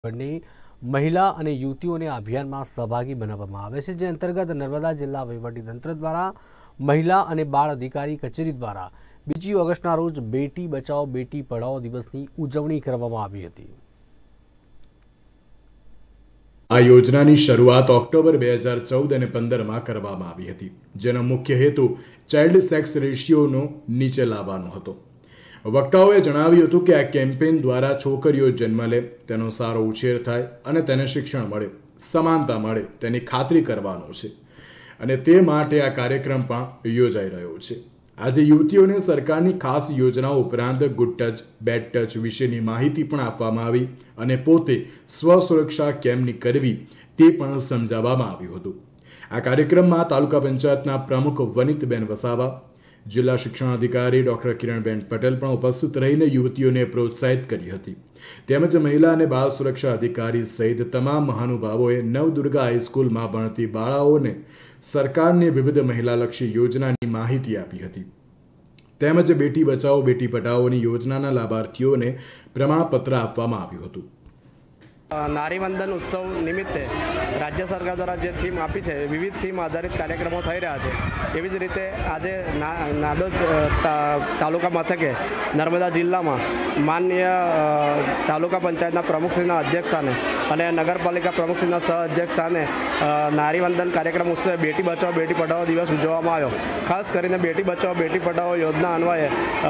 બંને મહિલા અને યુવતીઓને આ અભિયાનમાં સહભાગી બનાવવામાં આવે છે, જે અંતર્ગત નર્મદા જિલ્લા વહીવટીતંત્ર દ્વારા મહિલા અને બાળ અધિકારી કચેરી દ્વારા 2 ઓગસ્ટના રોજ બેટી બચાવો બેટી પઢાઓ દિવસની ઉજવણી કરવામાં આવી હતી। આ યોજનાની શરૂઆત ઓક્ટોબર 2014 અને 15 માં કરવામાં આવી હતી, જેનો મુખ્ય હેતુ ચાઇલ્ડ સેક્સ રેશિયોનો નીચે લાવવાનો હતો। વક્તાઓએ જણાવ્યું હતું કે આ કેમ્પેઇન દ્વારા છોકરીઓ જન્મ લે, તેનો સારો ઉછેર થાય અને તેને શિક્ષણ મળે, સમાનતા મળે તેની ખાતરી કરવાનો છે અને તે માટે આ કાર્યક્રમ પણ યોજાઈ રહ્યો છે। આજે યુવતીઓને સરકારની ખાસ યોજનાઓ ઉપરાંત ગુડ ટચ, બેડ ટચ વિશેની માહિતી પણ આપવામાં આવી અને પોતે સ્વસુરક્ષા કેમની કરવી તે પણ સમજાવવામાં આવ્યું હતું। આ કાર્યક્રમમાં તાલુકા પંચાયતના પ્રમુખ વનિતબેન વસાવા, જિલ્લા શિક્ષણાધિકારી ડોક્ટર કિરણબેન પટેલ પણ ઉપસ્થિત રહીને યુવતીઓને પ્રોત્સાહિત કરી હતી। તેમજ મહિલા અને બાળ સુરક્ષા અધિકારી સહિત તમામ મહાનુભાવોએ નવદુર્ગા હાઈસ્કૂલમાં ભણતી બાળાઓને સરકારની વિવિધ મહિલાલક્ષી યોજનાની માહિતી આપી હતી। તેમજ બેટી બચાવો બેટી પઢાઓની યોજનાના લાભાર્થીઓને પ્રમાણપત્ર આપવામાં આવ્યું હતું। નારી વંદન ઉત્સવ નિમિત્તે રાજ્ય સરકાર દ્વારા જે થીમ આપી છે, વિવિધ થીમ આધારિત કાર્યક્રમો થઈ રહ્યા છે। એવી જ રીતે આજે નાદોદ તાલુકા મથકે નર્મદા જિલ્લામાં માનનીય તાલુકા પંચાયતના પ્રમુખશ્રીના અધ્યક્ષસ્થાને અને નગરપાલિકા પ્રમુખશ્રીના સહ અધ્યક્ષસ્થાને નારી વંદન કાર્યક્રમ ઉત્સવે બેટી બચાવો બેટી પઢાઓ દિવસ ઉજવવામાં આવ્યો। ખાસ કરીને બેટી બચાવો બેટી પઢાઓ યોજના અન્વયે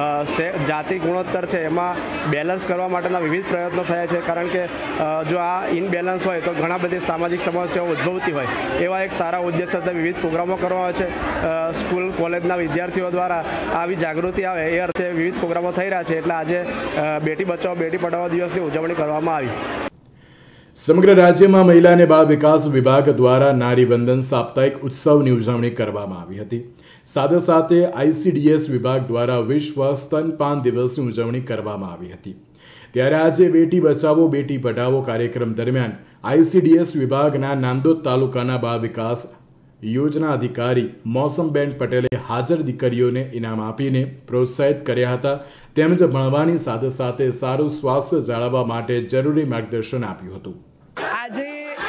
જાતિ ગુણોત્તર છે એમાં બેલેન્સ કરવા માટેના વિવિધ પ્રયત્નો થયા છે, કારણ કે જો આ ઇનબેલેન્સ હોય તો ઘણા બધી સામાજિક સમસ્યાઓ ઉદ્ભવતી હોય। એવા એક સારા ઉદ્દેશ સાથે વિવિધ પ્રોગ્રામો કરવામાં આવે છે। સ્કૂલ કોલેજના વિદ્યાર્થીઓ દ્વારા આવી જાગૃતિ આવે એ અર્થે વિવિધ પ્રોગ્રામો થઈ રહ્યા છે, એટલે આજે બેટી બચાવો બેટી પઢાઓ દિવસની ઉજવણી કરવામાં આવી। સમગ્ર રાજ્યમાં મહિલા અને બાળ વિકાસ વિભાગ દ્વારા નારી વંદન સાપ્તાહિક ઉત્સવની ઉજવણી કરવામાં આવી હતી। સાથે સાથે ICDS વિભાગ દ્વારા વિશ્વ સ્તનપાન દિવસની ઉજવણી કરવામાં આવી હતી। ત્યારે આજે બેટી બચાવો બેટી પઢાઓ કાર્યક્રમ દરમિયાન ICDS વિભાગના નાંદોદ તાલુકાના બાળ વિકાસ યોજના અધિકારી મોસમબેન પટેલે હાજર દીકરીઓને ઇનામ આપીને પ્રોત્સાહિત કર્યા હતા, તેમજ ભણવાની સાથે સાથે સારું સ્વાસ્થ્ય જાળવવા માટે જરૂરી માર્ગદર્શન આપ્યું હતું। આજે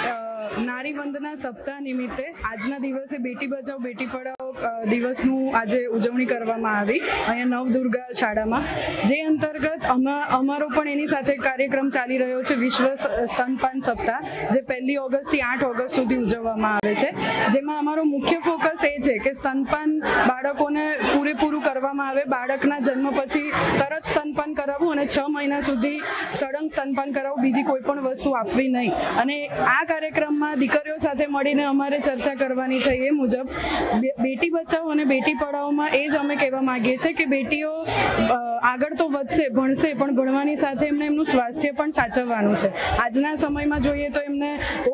નારી વંદના સપ્તાહ નિમિત્તે આજના દિવસે બેટી બચાવો બેટી પઢાઓ દિવસનું આજે ઉજવણી કરવામાં આવી અહીંયા નવદુર્ગા શાળામાં, જે અંતર્ગત અમારો પણ એની સાથે કાર્યક્રમ ચાલી રહ્યો છે વિશ્વ સ્તનપાન સપ્તાહ, જે 1 ઓગસ્ટથી 8 ઓગસ્ટ સુધી ઉજવવામાં આવે છે। જેમાં અમારો મુખ્ય ફોકસ એ છે કે સ્તનપાન બાળકોને પૂરેપૂરું કરવામાં આવે। બાળકના જન્મ પછી તરત સ્તનપાન કરાવવું અને 6 મહિના સુધી સળંગ સ્તનપાન કરાવવું, બીજી કોઈ પણ વસ્તુ આપવી નહીં। અને આ કાર્યક્રમમાં દીકરીઓ સાથે મળીને અમારે ચર્ચા કરવાની થઈ એ મુજબ બેટી બચાવો અને બેટી પઢાઓમાં એ જ અમે કહેવા માંગીએ છીએ કે બેટીઓ આગળ તો વધશે, ભણશે, પણ ભણવાની સાથે એમને એમનું સ્વાસ્થ્ય પણ સાચવવાનું છે। આજના સમયમાં જોઈએ તો એમને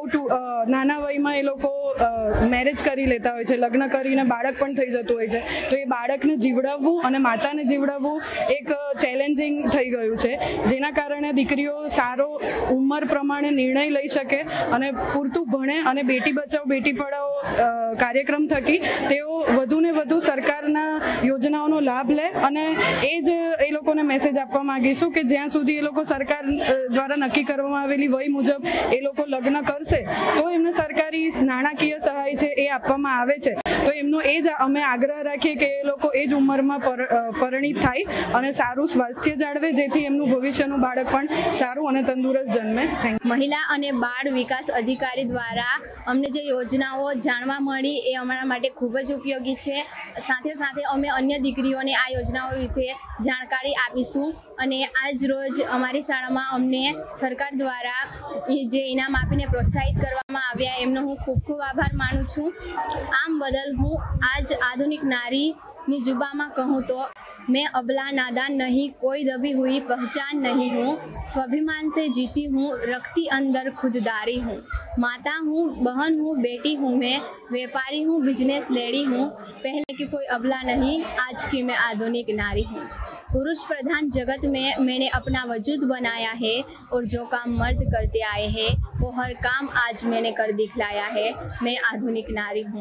નાના વયમાં એ લોકો મેરેજ કરી લેતા હોય છે, લગ્ન કરીને બાળક પણ થઈ જતું હોય છે, તો એ બાળકને જીવડાવવું અને માતાને જીવડાવવું એક ચેલેન્જિંગ થઈ ગયું છે, જેના કારણે દીકરીઓ સારો ઉંમર પ્રમાણે નિર્ણય લઈ શકે અને પૂરતું ભણે અને બેટી બચાવો બેટી પઢાઓ કાર્યક્રમ થકી તેઓ વધુને વધુ સરકારના યોજનાઓનો લાભ લે। અને એ જ એ લોકોને મેસેજ આપવા માંગીશું કે જ્યાં સુધી એ લોકો સરકાર દ્વારા નક્કી કરવામાં આવેલી વય મુજબ એ લોકો લગ્ન કરશે તો એમને સરકારી નાણાકીય સહાય છે એ આપવામાં આવે છે। તો એમનો એ જ અમે આગ્રહ રાખીએ કે એ લોકો એ જ ઉંમરમાં પરિણીત થાય અને સારું સ્વાસ્થ્ય જાળવે, જેથી એમનું ભવિષ્યનું બાળક પણ સારું અને તંદુરસ્ત જન્મે। મહિલા અને બાળ વિકાસ અધિકારી દ્વારા અમને જે યોજનાઓ જાણવા મળી એ અમારા માટે ખૂબ જ ઉપયોગી છે। સાથે સાથે અમે અન્ય દીકરીઓને આ યોજનાઓ વિશે જાણકારી આપીશું અને આજ રોજ અમારી શાળામાં અમને સરકાર દ્વારા જે ઇનામ આપીને પ્રોત્સાહિત કરવામાં આવ્યા એમનો હું ખૂબ ખૂબ આભાર માનું છું। આમ બદલ હું આજ આધુનિક नारी जुबा में कहूँ तो मैं अबला नादान नहीं, कोई दबी हुई पहचान नहीं हूँ, स्वाभिमान से जीती हूँ, रखती अंदर खुददारी हूँ, माता हूँ, बहन हूँ, बेटी हूँ, मैं व्यापारी हूँ, बिजनेस लेडी हूँ, पहले की कोई अबला नहीं, आज की मैं आधुनिक नारी हूँ। पुरुष प्रधान जगत में मैंने अपना वजूद बनाया है और जो काम मर्द करते आए हैं वो हर काम आज मैंने कर दिखलाया है। मैं आधुनिक नारी हूँ।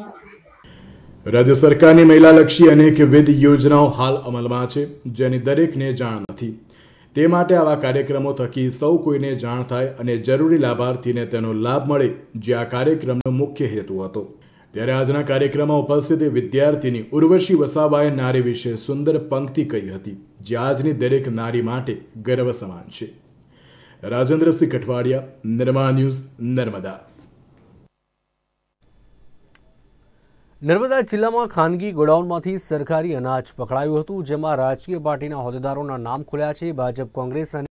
राज्य सरकारनी महिलालक्षी अनेकविध योजनाओं हाल अमलमां छे, जेनी दरेकने जाण नथी। તે માટે આવા કાર્યક્રમો થકી સૌ કોઈને જાણ થાય અને જરૂરી લાભાર્થીને તેનો લાભ મળે, જે આ કાર્યક્રમનો મુખ્ય હેતુ હતો। ત્યારે આજના કાર્યક્રમમાં ઉપસ્થિત વિદ્યાર્થીની ઉર્વશી વસાવાએ નારી વિશે સુંદર પંક્તિ કહી હતી, જે આજની દરેક નારી માટે ગર્વ સમાન છે। રાજેન્દ્રસિંહ કઠવાડિયા, નિર્મા ન્યૂઝ, નર્મદા। નર્મદા જિલ્લામાં ખાનગી ગોડાઉનમાંથી સરકારી અનાજ પકડાયું હતું, જેમાં રાજકીય પાર્ટીના હોદ્દેદારોના નામ ખુલ્યા છે। ભાજપ, કોંગ્રેસ અને